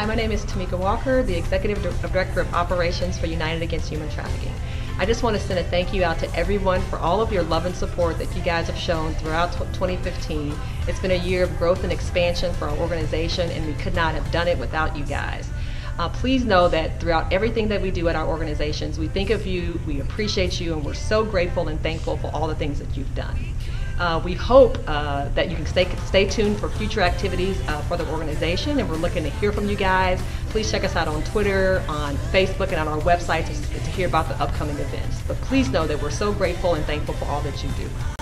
Hi, my name is Tamika Walker, the Executive Director of Operations for United Against Human Trafficking. I just want to send a thank you out to everyone for all of your love and support that you guys have shown throughout 2015. It's been a year of growth and expansion for our organization, and we could not have done it without you guys. Please know that throughout everything that we do at our organizations, we think of you, we appreciate you, and we're so grateful and thankful for all the things that you've done. We hope that you can stay tuned for future activities for the organization, and we're looking to hear from you guys. Please check us out on Twitter, on Facebook, and on our website to hear about the upcoming events. But please know that we're so grateful and thankful for all that you do.